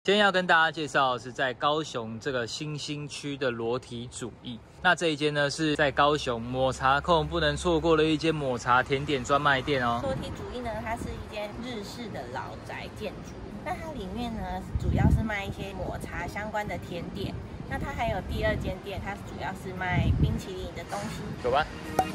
今天要跟大家介绍的是在高雄这个新兴区的裸体主义。那这一间呢是在高雄抹茶控不能错过的一间抹茶甜点专卖店哦。 裸体主义呢，它是一间日式的老宅建筑。那它里面呢，主要是卖一些抹茶相关的甜点。那它还有第二间店，它主要是卖冰淇淋的东西。 走吧。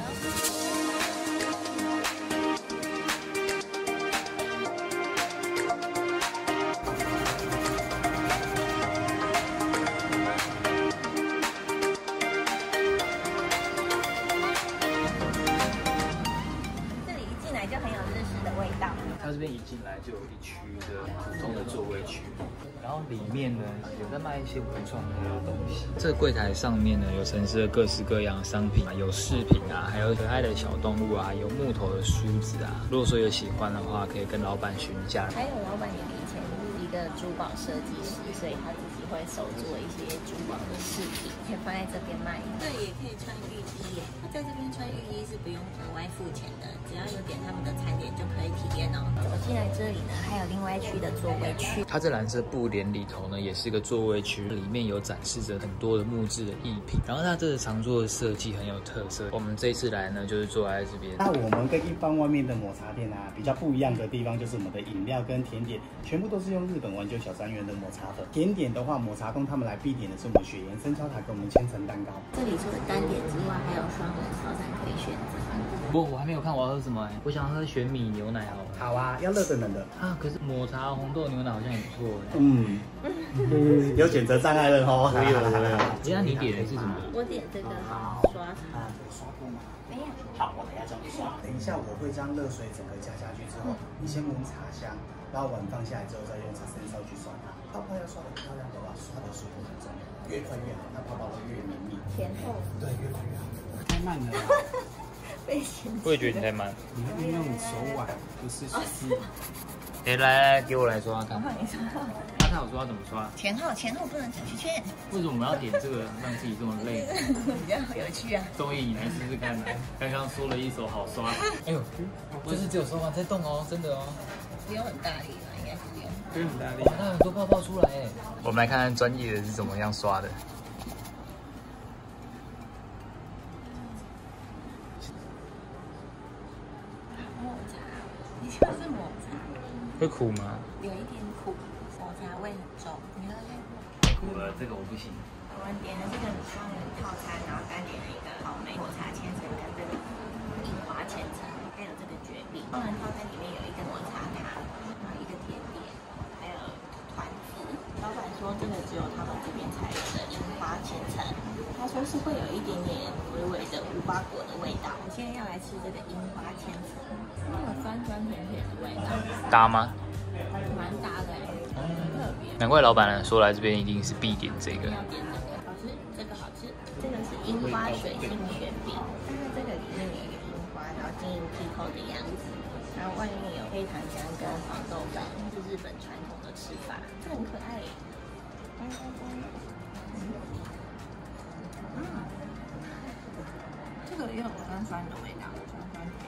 它这边一进来就有一区的普通的座位区，然后里面呢有在卖一些文创类的东西。这个柜台上面呢有陈设了各式各样的商品，有饰品啊，还有可爱的小动物啊，有木头的梳子啊。如果说有喜欢的话，可以跟老板询价。还有老板以前是一个珠宝设计师，所以他自己会手做一些珠宝的饰品，可以放在这边卖。对，也可以穿浴衣耶。他在这边穿浴衣是不用额外付钱的，只要有点他们的餐点就可以体验哦。走进来这里呢，还有另外一区的座位区。它这蓝色布帘里头呢，也是个座位区，里面有展示着很多的木质的艺品。然后它这个长桌的设计很有特色。我们这一次来呢，就是坐在这边。 那我们跟一般外面的抹茶店啊，比较不一样的地方就是我们的饮料跟甜点全部都是用日本丸久小山园的抹茶粉。甜点的话，抹茶工他们来必点的是我们雪盐生焦塔跟我们千层蛋糕。这里除了单点之外，还有双人套餐可以选择。 我还没有看我要喝什么我想喝玄米牛奶好了。 好啊，要热的冷的啊。可是抹茶红豆牛奶好像也不错有选择障碍了哦。 我有。那你点的是什么？ 我点这个刷茶。 刷过吗？ 没有。 好，我等一下教你刷。等一下我会将热水整个加下去之后，你先闻茶香，然后碗放下来之后再用茶生烧去刷它。泡泡要刷得漂亮的话，刷的速度很重要，越快越好，那泡泡会越绵密。甜厚。对，越快越好。太慢了。 我也觉得你太慢。 你要运用手腕，不是手指。 来，给我来刷看。 你刷。 他有说要怎么刷？ 前后不能转圈圈。 为什么我们要点这个让自己这么累？ 比较有趣啊。 综艺你来试试看来。刚刚说了一手好刷。哎呦，就是只有手腕在动哦，真的哦。 不用很大力嘛，应该是不用。 不用很大力。 它很多泡泡出来哎。我们来看看专业的是怎么样刷的。 是抹茶， 会苦吗？ 有一点苦，抹茶味很重。你喝这个？ 苦了，这个我不行。 我们点的这个双人套餐，然后单点了一个草莓抹茶千层跟这个樱花千层，还有这个绝饼。双人套餐里面有一个抹茶塔，然后一个甜点，还有团子。老板说这个只有他们这边才有的樱花千层，他说是会有一点点微微的无花果的味道。我现在要来吃这个樱花千层。那个酸酸甜甜的味道， 搭吗？ 蛮搭的，很特别。 难怪老板说来这边一定是必点这个。 要点这个，好吃，这个好吃。这个是樱花水晶卷饼，但是这个里面有一个樱花，然后晶莹剔透的样子，然后外面有黑糖浆跟黄豆粉，是日本传统的吃法，这很可爱。这个也有酸酸的味道，酸酸甜。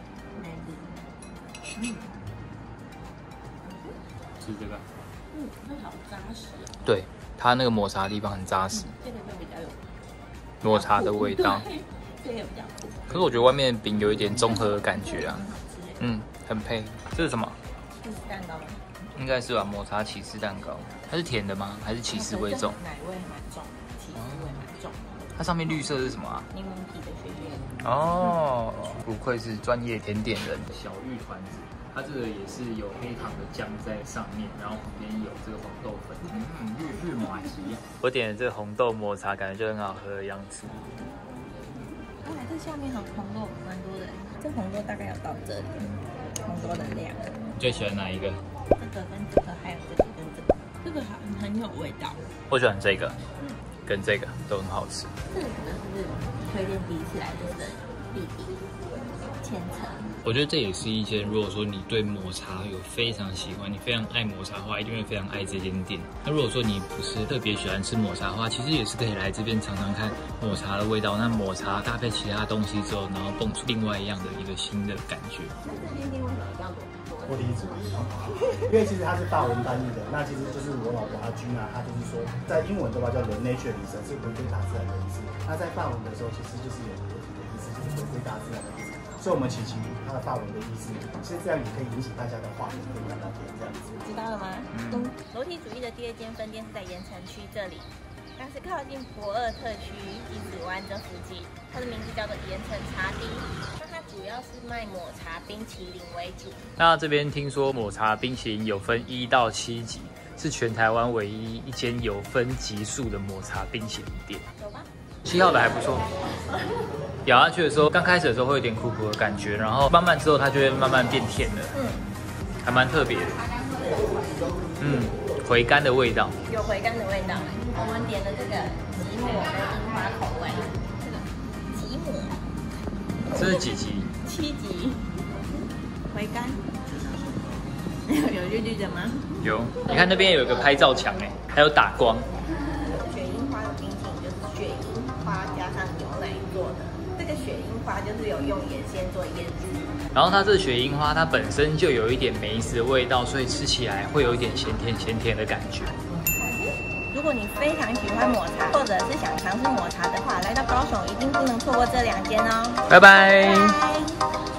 吃这个， 它好扎实。 对，它那个抹茶的地方很扎实， 这个就比较有抹茶的味道。 这个比较苦。 可是我觉得外面的饼有一点综合的感觉啊，很配。这是什么？ 起司蛋糕吗？ 应该是吧，抹茶起司蛋糕。它是甜的吗？还是起司味重？ 奶味蛮重，起司味蛮重。 它上面绿色是什么啊？ 柠檬皮的雪雪。 哦，不愧是专业甜点人。小玉团子，它这个也是有黑糖的酱在上面，然后旁边有这个黄豆粉，日麻吉。我点的这个红豆抹茶，感觉就很好喝的样子。 哇，这下面红豆蛮多的，这红豆大概有到这里，红豆的量。 你最喜欢哪一个？ 这个跟这个，还有这个跟这个，这个很有味道。 我喜欢这个，跟这个都很好吃。 这个可能是推荐第一次来这的必点千层， 我觉得这也是一间，如果说你对抹茶有非常喜欢，你非常爱抹茶的话，一定会非常爱这间店。那如果说你不是特别喜欢吃抹茶的话，其实也是可以来这边尝尝看抹茶的味道。那抹茶搭配其他东西之后，然后蹦出另外一样的一个新的感觉。 那这间店为什么叫脱离主义？因为其实它是法文翻译的，那其实就是我老婆阿君啊，她就是说，在英文的话叫 The Nature 女神，是回归大自然的意思。那在法文的时候，其实就是有活体的意思，就是回归大自然的意思。所以我们取其它的法文的意思，其实这样也可以引起大家的话题，可以聊聊天这样子。 知道了吗？裸体主义的第2间分店是在盐城区这里，但是靠近博尔特区西子湾这附近，它的名字叫做盐城茶丁。那它主要是卖抹茶冰淇淋为主。 那这边听说抹茶冰淇淋有分1到7级，是全台湾唯一一间有分级数的抹茶冰淇淋店。 有吗 ？7号的还不错。咬下去的时候，刚开始的时候会有点苦苦的感觉，然后慢慢之后它就会慢慢变甜了，还蛮特别的，回甘的味道， 有回甘的味道。我们点的这个吉抹跟樱花口味，这个吉抹， 这是几级 ？7级，回甘。有绿绿的吗？ 有，你看那边有一个拍照墙哎，还有打光。 雪樱花的冰淇淋就是雪樱花加上牛奶做的。这个雪樱花就是有用盐先做腌制， 然后它这雪樱花它本身就有一点梅子的味道，所以吃起来会有一点咸甜的感觉。 如果你非常喜欢抹茶，或者是想尝试抹茶的话，来到高雄一定不能错过这2间哦。 拜拜。 拜拜。